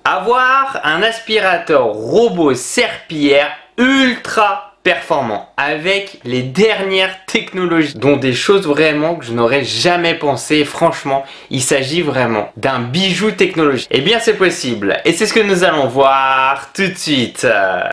Avoir un aspirateur robot serpillière ultra performant avec les dernières technologies, dont des choses vraiment que je n'aurais jamais pensé. Franchement, il s'agit vraiment d'un bijou technologique. Eh bien, c'est possible et c'est ce que nous allons voir tout de suite.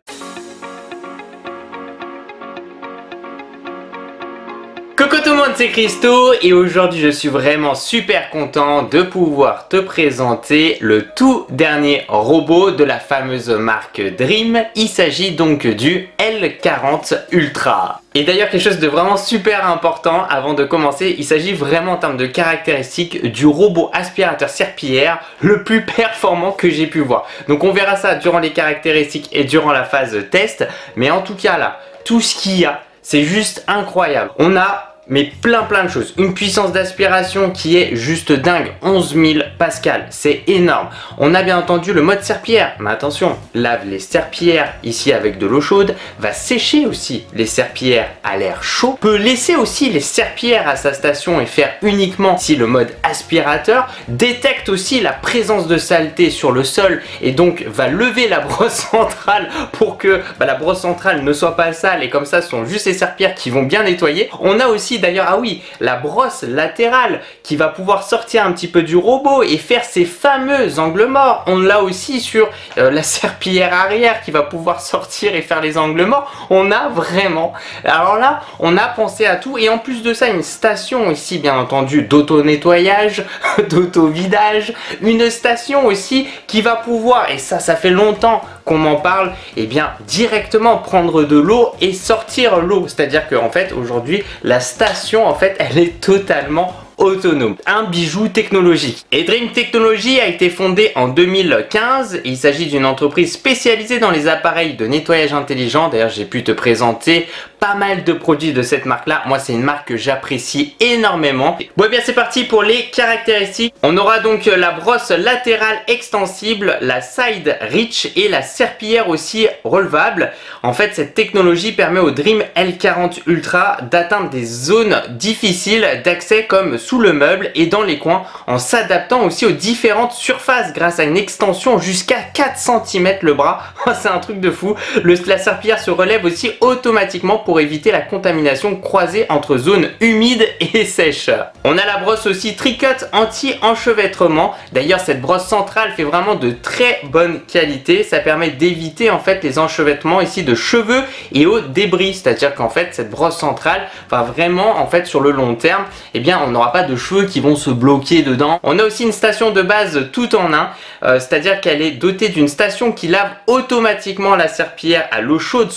Coucou tout le monde, c'est Christo et aujourd'hui je suis vraiment super content de pouvoir te présenter le tout dernier robot de la fameuse marque Dream. Il s'agit donc du L40 Ultra. Et d'ailleurs quelque chose de vraiment super important avant de commencer, il s'agit vraiment en termes de caractéristiques du robot aspirateur serpillière le plus performant que j'ai pu voir. Donc on verra ça durant les caractéristiques et durant la phase test, mais en tout cas là, tout ce qu'il y a, c'est juste incroyable. On a plein de choses. Une puissance d'aspiration qui est juste dingue, 11 000 pascal, c'est énorme. On a bien entendu le mode serpillière, mais attention, lave les serpillières ici avec de l'eau chaude, va sécher aussi les serpillières à l'air chaud, peut laisser aussi les serpillières à sa station et faire uniquement si le mode aspirateur, détecte aussi la présence de saleté sur le sol et donc va lever la brosse centrale pour que la brosse centrale ne soit pas sale et comme ça ce sont juste les serpillières qui vont bien nettoyer. On a aussi d'ailleurs, ah oui, la brosse latérale qui va pouvoir sortir un petit peu du robot et faire ces fameux angles morts. On l'a aussi sur la serpillière arrière qui va pouvoir sortir et faire les angles morts. On a vraiment, alors là, on a pensé à tout et en plus de ça, une station ici bien entendu d'auto-nettoyage, d'auto-vidage, une station aussi qui va pouvoir, et ça fait longtemps qu'on m'en parle, et bien directement prendre de l'eau et sortir l'eau. C'est-à-dire qu'en fait aujourd'hui la station en fait elle est totalement autonome, un bijou technologique. Et Dream Technology a été fondé en 2015. Il s'agit d'une entreprise spécialisée dans les appareils de nettoyage intelligent. D'ailleurs, j'ai pu te présenter pas mal de produits de cette marque-là. Moi, c'est une marque que j'apprécie énormément. Bon, et bien, c'est parti pour les caractéristiques. On aura donc la brosse latérale extensible, la side reach et la serpillière aussi relevable. En fait, cette technologie permet au Dream L40 Ultra d'atteindre des zones difficiles d'accès comme sous le meuble et dans les coins en s'adaptant aussi aux différentes surfaces grâce à une extension jusqu'à 4 cm le bras. C'est un truc de fou. La serpillière se relève aussi automatiquement pour éviter la contamination croisée entre zones humides et sèches. On a la brosse aussi Tricut anti-enchevêtrement. D'ailleurs, cette brosse centrale fait vraiment de très bonne qualité. Ça permet d'éviter en fait les enchevêtrements ici de cheveux et aux débris. C'est-à-dire qu'en fait, cette brosse centrale va vraiment en fait sur le long terme, eh bien on n'aura pas de cheveux qui vont se bloquer dedans. On a aussi une station de base tout en un, c'est-à-dire qu'elle est dotée d'une station qui lave automatiquement la serpillière à l'eau chaude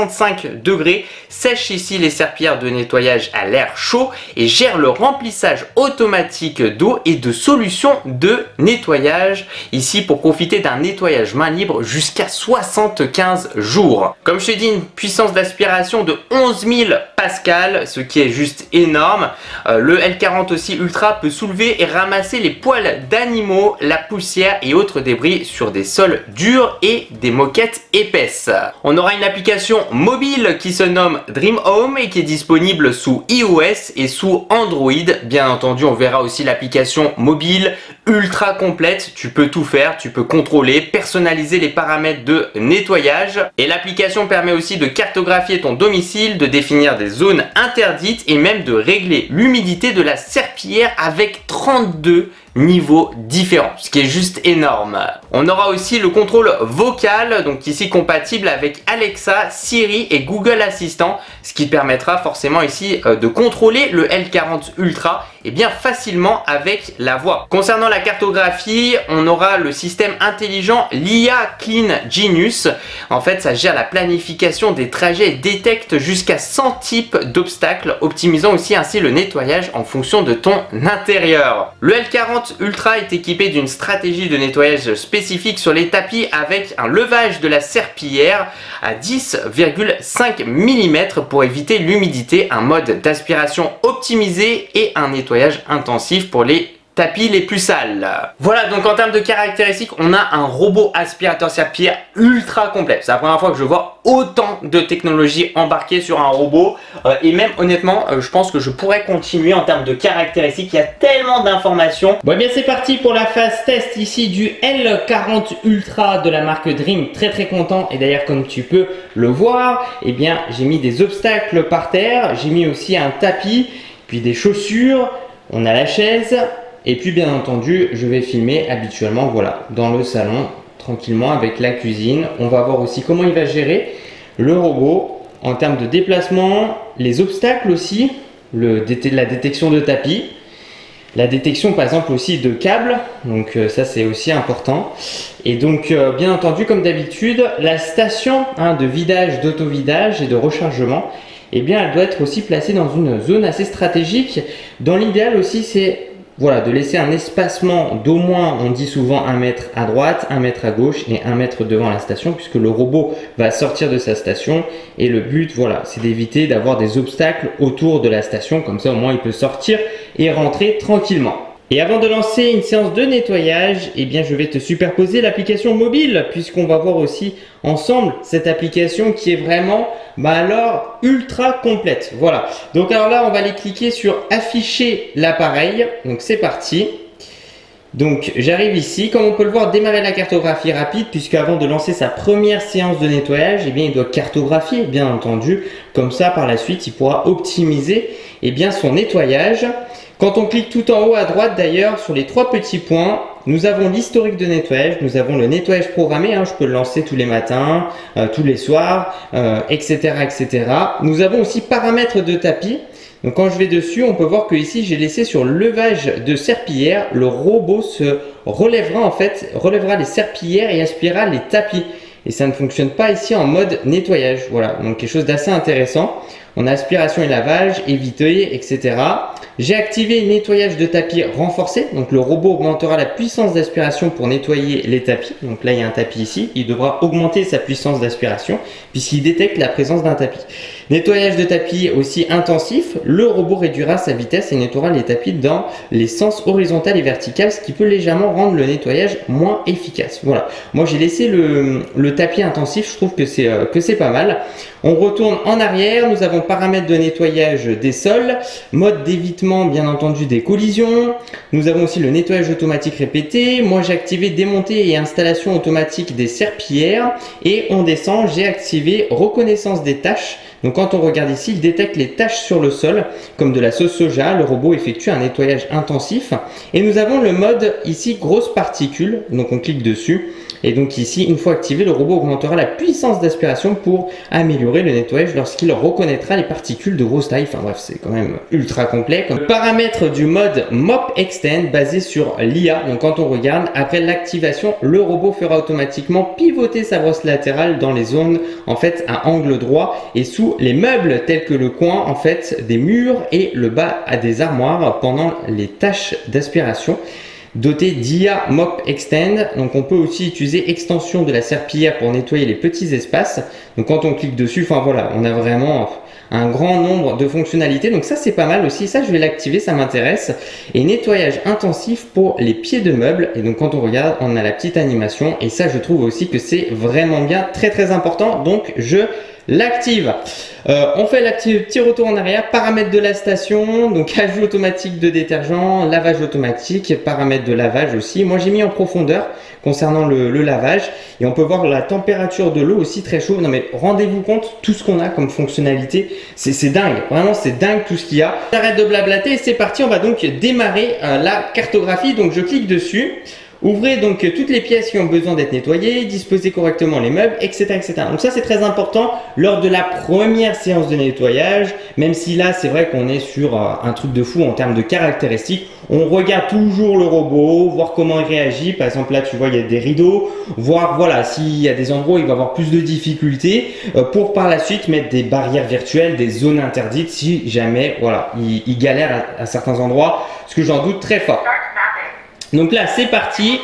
65 degrés, sèche ici les serpillières de nettoyage à l'air chaud et gère le remplissage automatique d'eau et de solutions de nettoyage ici pour profiter d'un nettoyage main libre jusqu'à 75 jours. Comme je t'ai dit, une puissance d'aspiration de 11 000 pascal, ce qui est juste énorme. Le L40 aussi Ultra peut soulever et ramasser les poils d'animaux, la poussière et autres débris sur des sols durs et des moquettes épaisses. On aura une application mobile qui se nomme Dream Home et qui est disponible sous iOS et sous Android. Bien entendu, on verra aussi l'application mobile ultra complète. Tu peux tout faire, tu peux contrôler, personnaliser les paramètres de nettoyage. Et l'application permet aussi de cartographier ton domicile, de définir des zones interdites et même de régler l'humidité de la serpillière avec 32 niveaux différents, ce qui est juste énorme. On aura aussi le contrôle vocal, donc ici compatible avec Alexa, Siri et Google Assistant, ce qui permettra forcément ici de contrôler le L40 Ultra et bien facilement avec la voix. Concernant la cartographie, on aura le système intelligent l'IA Clean Genius. En fait, ça gère la planification des trajets et détecte jusqu'à 100 types d'obstacles, optimisant aussi ainsi le nettoyage en fonction de ton intérieur. Le L40 Ultra est équipé d'une stratégie de nettoyage spécifique sur les tapis avec un levage de la serpillière à 10,5 mm pour éviter l'humidité, un mode d'aspiration optimisé et un nettoyage intensif pour les tapis les plus sales. Voilà, donc en termes de caractéristiques, on a un robot aspirateur serpillière ultra complet. C'est la première fois que je vois autant de technologie embarquée sur un robot. Et même honnêtement, je pense que je pourrais continuer en termes de caractéristiques. Il y a tellement d'informations. Bon, eh bien c'est parti pour la phase test ici du L40 Ultra de la marque Dream. Très content. Et d'ailleurs, comme tu peux le voir, eh bien j'ai mis des obstacles par terre. J'ai mis aussi un tapis, puis des chaussures. On a la chaise. Et puis bien entendu, je vais filmer habituellement, voilà, dans le salon, tranquillement avec la cuisine. On va voir aussi comment il va gérer le robot en termes de déplacement, les obstacles aussi, la détection de tapis, la détection par exemple aussi de câbles, donc ça c'est aussi important. Et donc bien entendu, comme d'habitude, la station de vidage, d'auto-vidage et de rechargement, eh bien elle doit être aussi placée dans une zone assez stratégique. Dans l'idéal aussi, c'est voilà, de laisser un espacement d'au moins, on dit souvent 1 mètre à droite, 1 mètre à gauche et 1 mètre devant la station, puisque le robot va sortir de sa station. Et le but, voilà, c'est d'éviter d'avoir des obstacles autour de la station, comme ça au moins il peut sortir et rentrer tranquillement. Et avant de lancer une séance de nettoyage, eh bien je vais te superposer l'application mobile, puisqu'on va voir aussi ensemble cette application qui est vraiment alors ultra complète. Voilà, donc alors là on va aller cliquer sur afficher l'appareil. Donc c'est parti. Donc j'arrive ici, comme on peut le voir, démarrer la cartographie rapide, puisque avant de lancer sa première séance de nettoyage, eh bien il doit cartographier bien entendu. Comme ça par la suite il pourra optimiser bien son nettoyage. Quand on clique tout en haut à droite d'ailleurs sur les 3 petits points, nous avons l'historique de nettoyage, nous avons le nettoyage programmé, je peux le lancer tous les matins, tous les soirs, etc., etc. Nous avons aussi paramètres de tapis. Donc quand je vais dessus, on peut voir que ici j'ai laissé sur levage de serpillière. Le robot se relèvera les serpillières et aspirera les tapis. Et ça ne fonctionne pas ici en mode nettoyage. Voilà, donc quelque chose d'assez intéressant. On a aspiration et lavage, éviter, etc. J'ai activé nettoyage de tapis renforcé. Donc le robot augmentera la puissance d'aspiration pour nettoyer les tapis. Donc là il y a un tapis ici. Il devra augmenter sa puissance d'aspiration puisqu'il détecte la présence d'un tapis. Nettoyage de tapis aussi intensif. Le robot réduira sa vitesse et nettoiera les tapis dans les sens horizontal et vertical, ce qui peut légèrement rendre le nettoyage moins efficace. Voilà. Moi j'ai laissé le tapis intensif. Je trouve que c'est pas mal. On retourne en arrière. Nous avons paramètres de nettoyage des sols, mode d'évitement bien entendu des collisions. Nous avons aussi le nettoyage automatique répété. Moi j'ai activé démonter et installation automatique des serpillières. Et on descend, j'ai activé reconnaissance des tâches. Donc quand on regarde ici, il détecte les taches sur le sol, comme de la sauce soja. Le robot effectue un nettoyage intensif. Et nous avons le mode ici grosses particules. Donc on clique dessus. Et donc ici, une fois activé, le robot augmentera la puissance d'aspiration pour améliorer le nettoyage lorsqu'il reconnaîtra les particules de grosse taille. Enfin bref, c'est quand même ultra complet. Comme paramètre du mode Mop Extend basé sur l'IA. Donc quand on regarde, après l'activation, le robot fera automatiquement pivoter sa brosse latérale dans les zones en fait à angle droit et sous les meubles tels que le coin en fait des murs et le bas à des armoires pendant les tâches d'aspiration. Doté d'IA Mop Extend, donc on peut aussi utiliser extension de la serpillière pour nettoyer les petits espaces. Donc quand on clique dessus, enfin voilà, on a vraiment un grand nombre de fonctionnalités. Donc ça c'est pas mal aussi, ça je vais l'activer, ça m'intéresse. Et nettoyage intensif pour les pieds de meubles. Et donc quand on regarde, on a la petite animation. Et ça je trouve aussi que c'est vraiment bien, très important. Donc je l'active. On fait le petit retour en arrière, paramètres de la station, donc ajout automatique de détergent, lavage automatique, paramètres de lavage aussi. Moi j'ai mis en profondeur concernant le lavage et on peut voir la température de l'eau aussi très chaude. Non mais rendez-vous compte tout ce qu'on a comme fonctionnalité, c'est dingue, vraiment c'est dingue tout ce qu'il y a. J'arrête de blablater et c'est parti, on va donc démarrer la cartographie. Donc je clique dessus. Ouvrez donc toutes les pièces qui ont besoin d'être nettoyées, disposez correctement les meubles, etc., etc. Donc ça c'est très important lors de la première séance de nettoyage, même si là c'est vrai qu'on est sur un truc de fou en termes de caractéristiques. On regarde toujours le robot, voir comment il réagit. Par exemple là tu vois il y a des rideaux, voir voilà s'il y a des endroits où il va avoir plus de difficultés pour par la suite mettre des barrières virtuelles, des zones interdites si jamais voilà il galère à certains endroits, ce que j'en doute très fort. Donc là, c'est parti.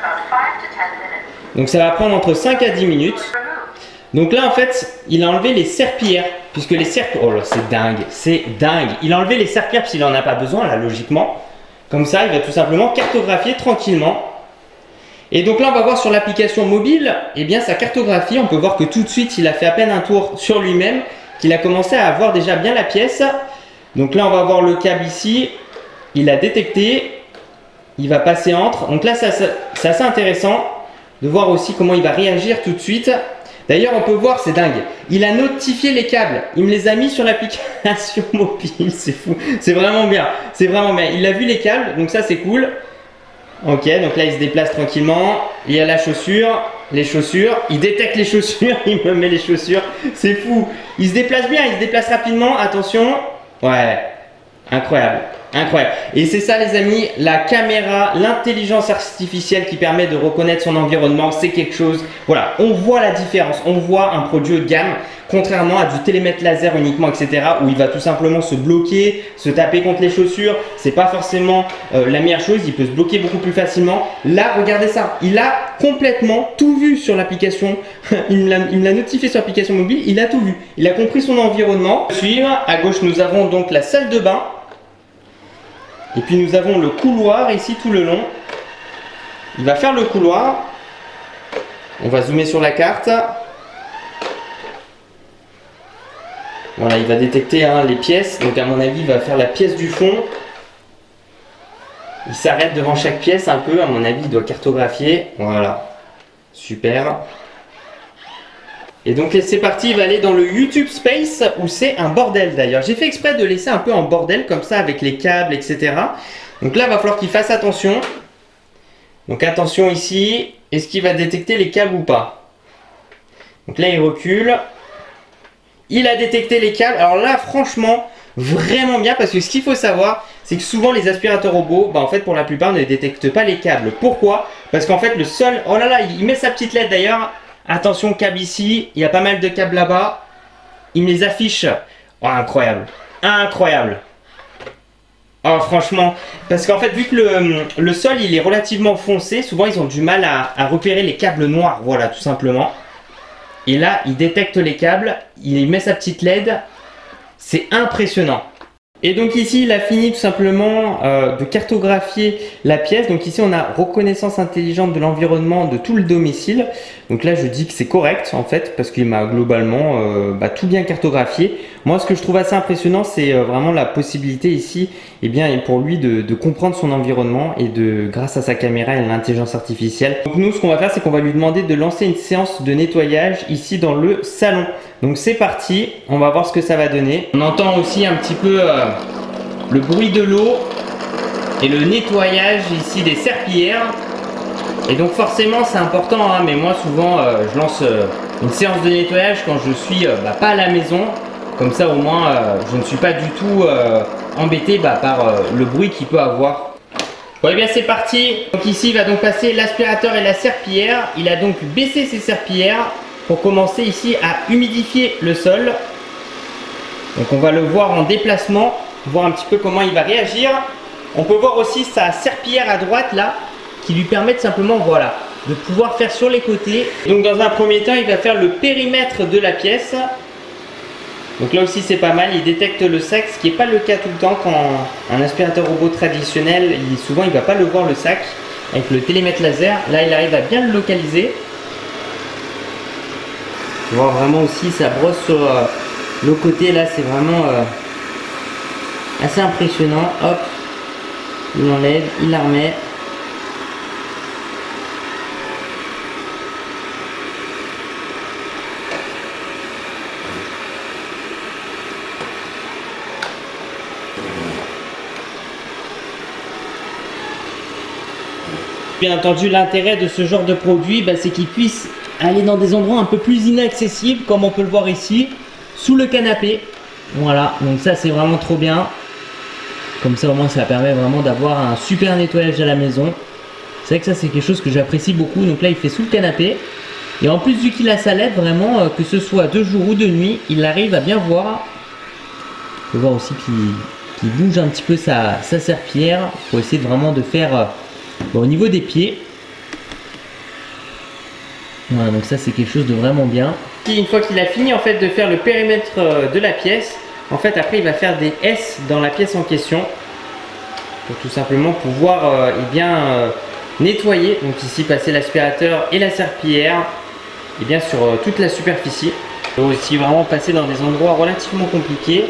Donc ça va prendre entre 5 à 10 minutes. Donc là, en fait, il a enlevé les serpillières. Puisque les serpillières... Oh là, c'est dingue. Il a enlevé les serpillières parce qu'il n'en a pas besoin, là, logiquement. Comme ça, il va tout simplement cartographier tranquillement. Et donc là, on va voir sur l'application mobile, eh bien sa cartographie, on peut voir que tout de suite, il a fait à peine un tour sur lui-même, qu'il a commencé à voir déjà bien la pièce. Donc là, on va voir le câble ici, il a détecté, il va passer entre. Donc là, c'est assez intéressant de voir aussi comment il va réagir tout de suite. D'ailleurs, on peut voir, c'est dingue, il a notifié les câbles, il me les a mis sur l'application mobile, c'est fou, c'est vraiment bien, il a vu les câbles, donc ça c'est cool. Ok, donc là il se déplace tranquillement, il y a la chaussure, les chaussures, il détecte les chaussures, il me met les chaussures, c'est fou. Il se déplace bien, il se déplace rapidement, attention. Ouais, incroyable, incroyable. Et c'est ça les amis, la caméra, l'intelligence artificielle qui permet de reconnaître son environnement, c'est quelque chose, voilà, on voit la différence, on voit un produit haut de gamme, contrairement à du télémètre laser uniquement, etc., où il va tout simplement se bloquer, se taper contre les chaussures, c'est pas forcément la meilleure chose, il peut se bloquer beaucoup plus facilement. Là, regardez ça, il a complètement tout vu sur l'application, il me l'a notifié sur l'application mobile, il a tout vu, il a compris son environnement. Suivre, à gauche nous avons donc la salle de bain, et puis nous avons le couloir ici tout le long. Il va faire le couloir, on va zoomer sur la carte. Voilà, il va détecter les pièces, donc à mon avis il va faire la pièce du fond. Il s'arrête devant chaque pièce un peu, à mon avis il doit cartographier. Voilà, super. Et donc c'est parti, il va aller dans le YouTube Space où c'est un bordel d'ailleurs. J'ai fait exprès de laisser un peu en bordel comme ça avec les câbles, etc. Donc là il va falloir qu'il fasse attention. Donc attention ici, est-ce qu'il va détecter les câbles ou pas? Donc là il recule. Il a détecté les câbles. Alors là, franchement, vraiment bien parce que ce qu'il faut savoir, c'est que souvent les aspirateurs robots, en fait, pour la plupart, ne détectent pas les câbles. Pourquoi? Parce qu'en fait, le seul... Oh là là, il met sa petite LED d'ailleurs. Attention, câble ici. Il y a pas mal de câbles là-bas. Il me les affiche. Oh, incroyable. Incroyable. Oh, franchement. Parce qu'en fait, vu que le sol, il est relativement foncé, souvent, ils ont du mal à repérer les câbles noirs. Voilà, tout simplement. Et là, il détecte les câbles, il met sa petite LED, c'est impressionnant. Et donc ici, il a fini tout simplement de cartographier la pièce. Donc ici, on a reconnaissance intelligente de l'environnement de tout le domicile. Donc là, je dis que c'est correct en fait, parce qu'il m'a globalement tout bien cartographié. Moi, ce que je trouve assez impressionnant, c'est vraiment la possibilité ici, pour lui de comprendre son environnement et grâce à sa caméra et à l'intelligence artificielle. Donc nous, ce qu'on va faire, c'est qu'on va lui demander de lancer une séance de nettoyage ici dans le salon. Donc c'est parti, on va voir ce que ça va donner. On entend aussi un petit peu le bruit de l'eau et le nettoyage ici des serpillères. Et donc forcément c'est important, mais moi souvent je lance une séance de nettoyage quand je suis pas à la maison. Comme ça au moins je ne suis pas du tout embêté par le bruit qu'il peut avoir. Bon et bien c'est parti. Donc ici il va donc passer l'aspirateur et la serpillière. Il a donc baissé ses serpillères pour commencer ici à humidifier le sol. Donc on va le voir en déplacement, voir un petit peu comment il va réagir. On peut voir aussi sa serpillière à droite là, qui lui permet simplement de pouvoir faire sur les côtés. Donc dans un premier temps, il va faire le périmètre de la pièce. Donc là aussi c'est pas mal, il détecte le sac, ce qui n'est pas le cas tout le temps quand un aspirateur robot traditionnel, souvent il ne va pas le voir le sac. Avec le télémètre laser, là il arrive à bien le localiser. On va voir vraiment aussi sa brosse sur le côté, là c'est vraiment assez impressionnant. Hop, il enlève, il la remet. Bien entendu, l'intérêt de ce genre de produit, c'est qu'il puisse aller dans des endroits un peu plus inaccessibles, comme on peut le voir ici, sous le canapé. Voilà, donc ça c'est vraiment trop bien. Comme ça au moins ça permet vraiment d'avoir un super nettoyage à la maison. C'est vrai que ça c'est quelque chose que j'apprécie beaucoup. Donc là il fait sous le canapé. Et en plus vu qu'il a sa LED, vraiment que ce soit de jour ou de nuit, il arrive à bien voir. On peut voir aussi qu'il bouge un petit peu sa serpillière pour essayer vraiment de faire au niveau des pieds. Voilà, donc ça c'est quelque chose de vraiment bien. Une fois qu'il a fini en fait de faire le périmètre de la pièce, en fait après il va faire des S dans la pièce en question. pour tout simplement pouvoir nettoyer. Donc ici passer l'aspirateur et la serpillière et bien sur toute la superficie. Il faut aussi vraiment passer dans des endroits relativement compliqués.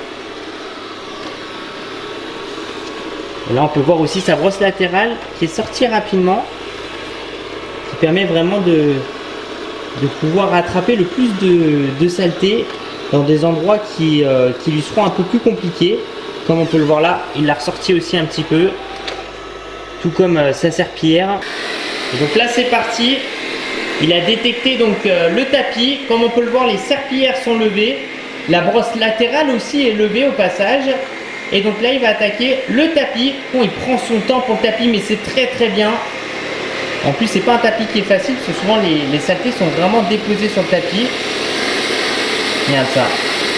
Et là on peut voir aussi sa brosse latérale qui est sortie rapidement, qui permet vraiment de pouvoir rattraper le plus de saleté dans des endroits qui lui seront un peu plus compliqués. Comme on peut le voir là, il l'a ressorti aussi un petit peu, tout comme sa serpillière. Et donc là c'est parti, il a détecté donc le tapis. Comme on peut le voir, les serpillières sont levées, la brosse latérale aussi est levée au passage. Et donc là il va attaquer le tapis. Bon, il prend son temps pour le tapis, mais c'est très bien. En plus c'est pas un tapis qui est facile, parce que souvent les saletés sont vraiment déposées sur le tapis. Regarde ça.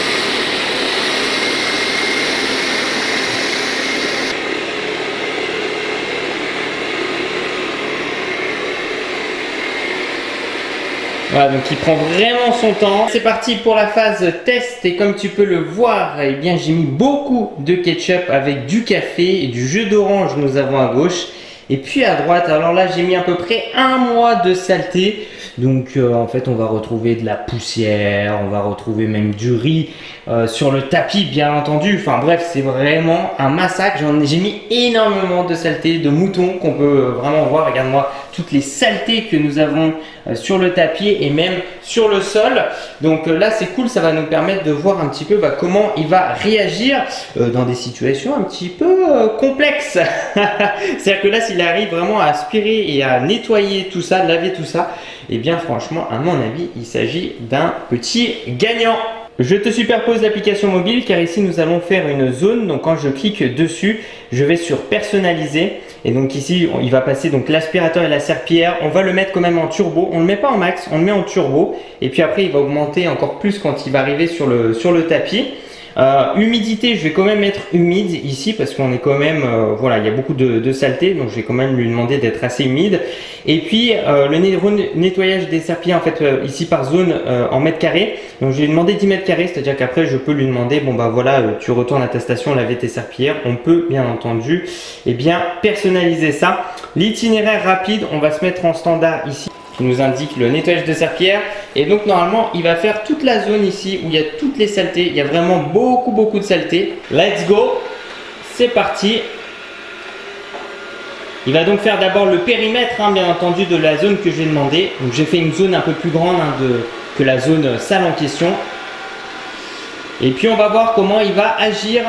Voilà, donc il prend vraiment son temps. C'est parti pour la phase test et comme tu peux le voir, eh bien j'ai mis beaucoup de ketchup avec du café et du jus d'orange, nous avons à gauche. Et puis à droite, alors là j'ai mis à peu près 1 mois de saleté. Donc en fait on va retrouver de la poussière, on va retrouver même du riz sur le tapis bien entendu. Enfin bref, c'est vraiment un massacre. J'ai mis énormément de saleté, de moutons qu'on peut vraiment voir. Regarde-moi toutes les saletés que nous avons sur le tapis et même sur le sol. Donc là c'est cool, ça va nous permettre de voir un petit peu comment il va réagir dans des situations un petit peu complexes. C'est-à-dire que là s'il arrive vraiment à aspirer et à nettoyer tout ça, laver tout ça, et bien franchement à mon avis il s'agit d'un petit gagnant. Je te superpose l'application mobile car ici nous allons faire une zone. Donc quand je clique dessus, je vais sur personnaliser et donc ici il va passer donc l'aspirateur et la serpillière. On va le mettre quand même en turbo, on le met pas en max, on le met en turbo et puis après il va augmenter encore plus quand il va arriver sur le tapis. Humidité, je vais quand même mettre humide ici parce qu'on est quand même, voilà, il y a beaucoup de saleté, donc je vais quand même lui demander d'être assez humide. Et puis le nettoyage des serpillères en fait ici par zone en mètres carrés. Donc je vais lui demander 10 mètres carrés, c'est-à-dire qu'après je peux lui demander, bon bah voilà, tu retournes à ta station laver tes serpillères. On peut bien entendu personnaliser ça. L'itinéraire rapide, on va se mettre en standard ici, qui nous indique le nettoyage de serpillière. Et donc normalement il va faire toute la zone ici où il y a toutes les saletés. Il y a vraiment beaucoup de saletés. Let's go, c'est parti. Il va donc faire d'abord le périmètre bien entendu de la zone que j'ai demandé. Donc j'ai fait une zone un peu plus grande que la zone salle en question. Et puis on va voir comment il va agir.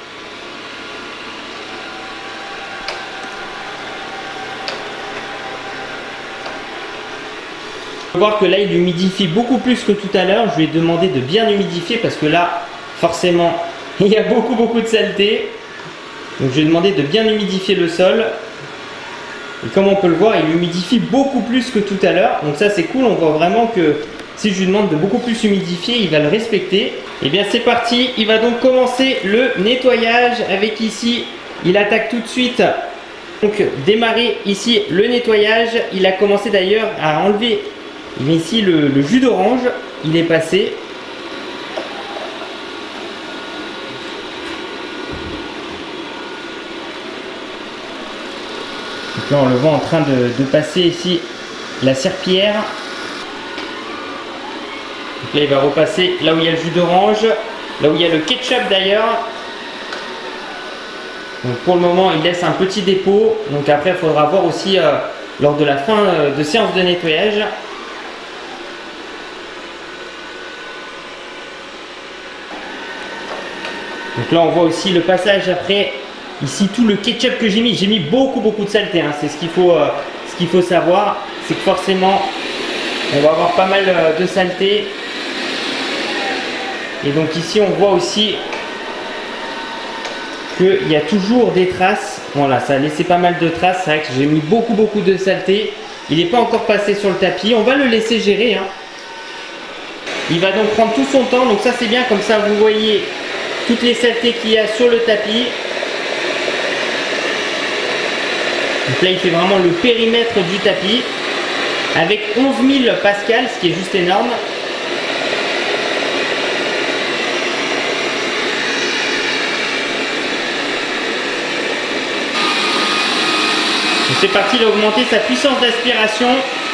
On va voir que là il humidifie beaucoup plus que tout à l'heure. Je lui ai demandé de bien humidifier parce que là forcément il y a beaucoup de saleté. Donc je lui ai demandé de bien humidifier le sol. Et comme on peut le voir, il humidifie beaucoup plus que tout à l'heure. Donc ça c'est cool, on voit vraiment que si je lui demande de beaucoup plus humidifier, il va le respecter. Et bien c'est parti, il va donc commencer le nettoyage avec ici, il attaque tout de suite. Donc démarrer ici le nettoyage. Il a commencé d'ailleurs à enlever ici le jus d'orange, il est passé. Donc là on le voit en train de passer ici la serpillière. Donc là il va repasser là où il y a le jus d'orange, là où il y a le ketchup d'ailleurs. Donc pour le moment il laisse un petit dépôt. Donc après il faudra voir aussi lors de la fin de séance de nettoyage. Donc là on voit aussi le passage après. Ici tout le ketchup que j'ai mis beaucoup de saleté, c'est ce qu'il faut savoir, c'est que forcément on va avoir pas mal de saleté. Et donc ici on voit aussi qu'il y a toujours des traces. Voilà, ça a laissé pas mal de traces, c'est vrai que j'ai mis beaucoup de saleté. Il n'est pas encore passé sur le tapis, on va le laisser gérer. Il va donc prendre tout son temps, donc ça c'est bien, comme ça vous voyez toutes les saletés qu'il y a sur le tapis. Donc là il fait vraiment le périmètre du tapis avec 11 000 pascal, ce qui est juste énorme. c'est parti, il a augmenté sa puissance d'aspiration.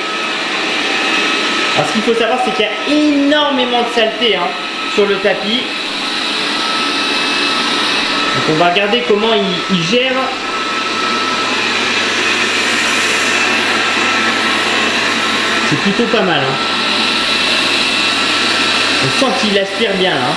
Alors ce qu'il faut savoir, c'est qu'il y a énormément de saleté hein, sur le tapis. Donc on va regarder comment il gère. C'est plutôt pas mal. Hein. On sent qu'il aspire bien là. Hein.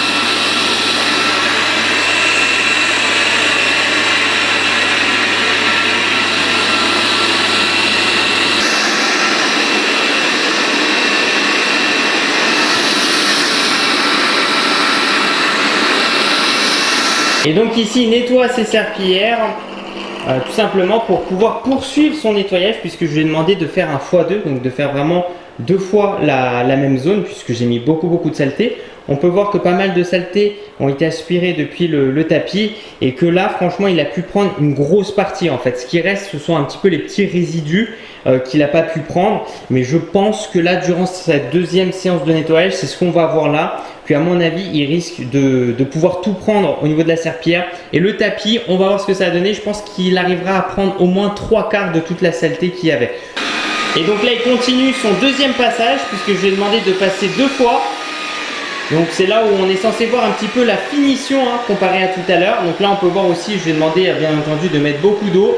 Et donc ici il nettoie ses serpillères tout simplement pour pouvoir poursuivre son nettoyage, puisque je lui ai demandé de faire un x2, donc de faire vraiment 2 fois la même zone, puisque j'ai mis beaucoup de saleté. On peut voir que pas mal de saleté ont été aspirées depuis le tapis, et que là franchement il a pu prendre une grosse partie en fait. Ce qui reste, ce sont un petit peu les petits résidus qu'il n'a pas pu prendre, mais je pense que là durant cette deuxième séance de nettoyage, c'est ce qu'on va voir là. Puis à mon avis il risque de pouvoir tout prendre au niveau de la serpillière, et le tapis, on va voir ce que ça a donné. Je pense qu'il arrivera à prendre au moins 3/4 de toute la saleté qu'il y avait. Et donc là il continue son deuxième passage, puisque je lui ai demandé de passer 2 fois. Donc c'est là où on est censé voir un petit peu la finition hein, comparé à tout à l'heure. Donc là on peut voir aussi, je lui ai demandé bien entendu de mettre beaucoup d'eau.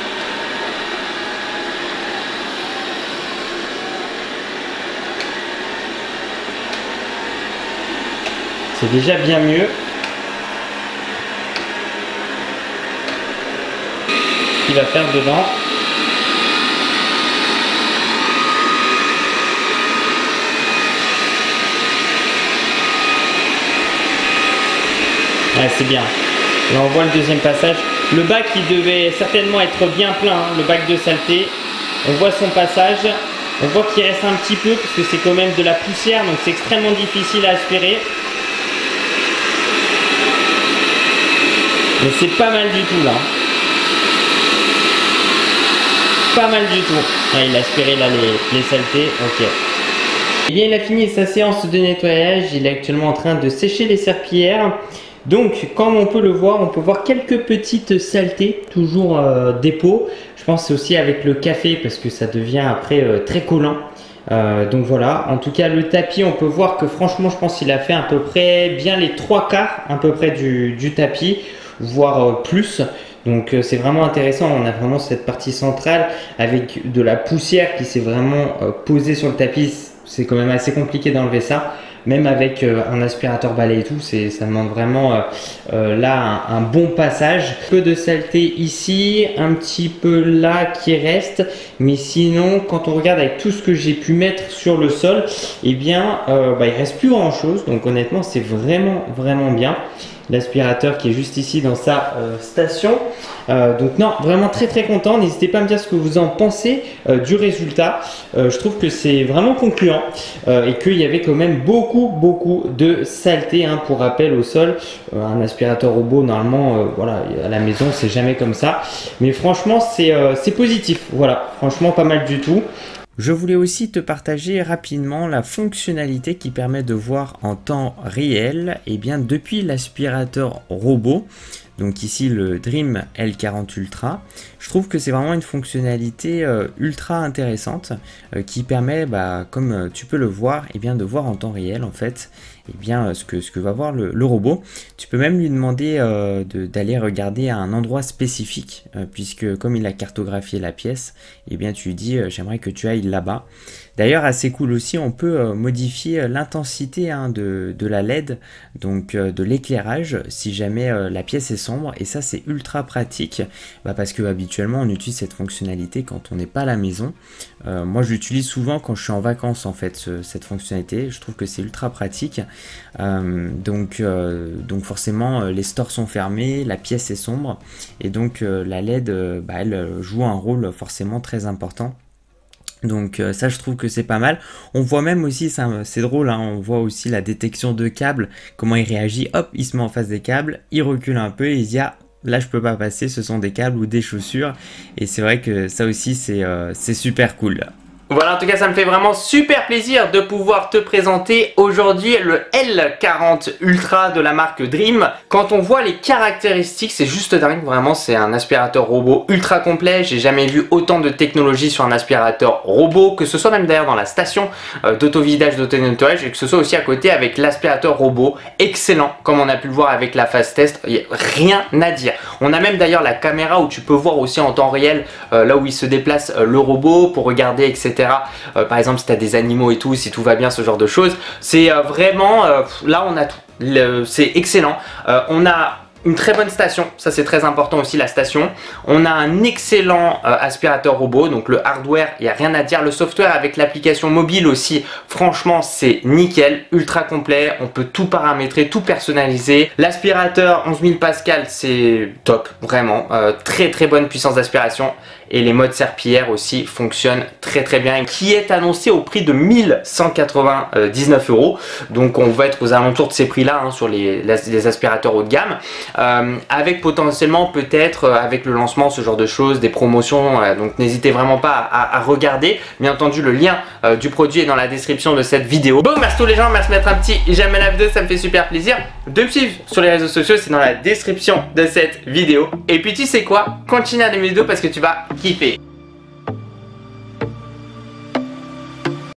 C'est déjà bien mieux. Ce qu'il va faire dedans. Ouais, c'est bien. Là on voit le deuxième passage. Le bac il devait certainement être bien plein, hein, le bac de saleté. On voit son passage. On voit qu'il reste un petit peu parce que c'est quand même de la poussière, donc c'est extrêmement difficile à aspirer. Mais c'est pas mal du tout là. Pas mal du tout. Ah, il a aspiré là les saletés. Ok. Et bien il a fini sa séance de nettoyage. Il est actuellement en train de sécher les serpillères. Donc comme on peut le voir, on peut voir quelques petites saletés, toujours des pots. Je pense c'est aussi avec le café parce que ça devient après très collant. Donc voilà, en tout cas le tapis, on peut voir que franchement je pense qu'il a fait à peu près bien les 3/4 à peu près du tapis, voire plus. Donc c'est vraiment intéressant, on a vraiment cette partie centrale avec de la poussière qui s'est vraiment posée sur le tapis. C'est quand même assez compliqué d'enlever ça. Même avec un aspirateur balai et tout, ça demande vraiment là un bon passage. Un peu de saleté ici, un petit peu là qui reste, mais sinon quand on regarde avec tout ce que j'ai pu mettre sur le sol, eh bien il reste plus grand chose. Donc honnêtement c'est vraiment bien. L'aspirateur qui est juste ici dans sa station. Donc non, vraiment très content. N'hésitez pas à me dire ce que vous en pensez du résultat. Je trouve que c'est vraiment concluant et qu'il y avait quand même beaucoup de saleté hein, pour rappel au sol. Un aspirateur robot normalement voilà, à la maison c'est jamais comme ça, mais franchement c'est positif. Voilà, franchement pas mal du tout. Je voulais aussi te partager rapidement la fonctionnalité qui permet de voir en temps réel et bien depuis l'aspirateur robot. Donc ici le Dream L40 Ultra. Je trouve que c'est vraiment une fonctionnalité ultra intéressante qui permet, comme tu peux le voir, et bien de voir en temps réel en fait et bien ce que va voir le robot. Tu peux même lui demander d'aller regarder à un endroit spécifique puisque comme il a cartographié la pièce, et bien tu lui dis j'aimerais que tu ailles là-bas. D'ailleurs assez cool aussi, on peut modifier l'intensité hein, de la LED, donc de l'éclairage si jamais la pièce est sombre, et ça c'est ultra pratique parce que habituellement on utilise cette fonctionnalité quand on n'est pas à la maison. Moi je l'utilise souvent quand je suis en vacances en fait, cette fonctionnalité, je trouve que c'est ultra pratique. Donc forcément les stores sont fermés, la pièce est sombre et donc la LED elle joue un rôle forcément très important. Donc ça je trouve que c'est pas mal. On voit même aussi, c'est drôle hein, on voit aussi la détection de câbles, comment il réagit, hop il se met en face des câbles, il recule un peu et il dit ah là je peux pas passer, ce sont des câbles ou des chaussures, et c'est vrai que ça aussi c'est super cool. Voilà, en tout cas ça me fait vraiment super plaisir de pouvoir te présenter aujourd'hui le L40 Ultra de la marque Dream. Quand on voit les caractéristiques, c'est juste dingue, vraiment c'est un aspirateur robot ultra complet. J'ai jamais vu autant de technologie sur un aspirateur robot, que ce soit même d'ailleurs dans la station d'autovidage, d'auto-nettoyage, et que ce soit aussi à côté avec l'aspirateur robot. Excellent, comme on a pu le voir avec la phase test, il n'y a rien à dire. On a même d'ailleurs la caméra où tu peux voir aussi en temps réel là où il se déplace le robot pour regarder, etc. Par exemple si tu as des animaux et tout, si tout va bien, ce genre de choses. C'est vraiment, là on a tout, c'est excellent. On a une très bonne station, ça c'est très important aussi, la station. On a un excellent aspirateur robot, donc le hardware, il n'y a rien à dire. Le software avec l'application mobile aussi, franchement c'est nickel, ultra complet. On peut tout paramétrer, tout personnaliser. L'aspirateur 11 000 pascal, c'est top, vraiment. Très très bonne puissance d'aspiration. Et les modes serpillière aussi fonctionnent très bien, qui est annoncé au prix de 1199 €. Donc on va être aux alentours de ces prix là sur les aspirateurs haut de gamme, avec potentiellement peut-être avec le lancement ce genre de choses, des promotions, donc n'hésitez vraiment pas à regarder. Bien entendu le lien du produit est dans la description de cette vidéo. Bon, merci tous les gens, merci de mettre un petit j'aime à la vidéo, ça me fait super plaisir. De me suivre sur les réseaux sociaux, c'est dans la description de cette vidéo. Et puis tu sais quoi, continue à aimer mes vidéos parce que tu vas kiffer.